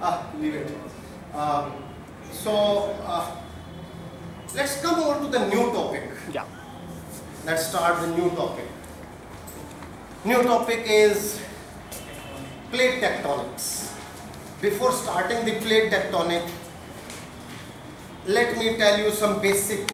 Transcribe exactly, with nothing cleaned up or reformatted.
Ah, leave it. Uh, so, uh, let's come over to the new topic. Yeah. Let's start the new topic. New topic is plate tectonics. Before starting the plate tectonic, let me tell you some basic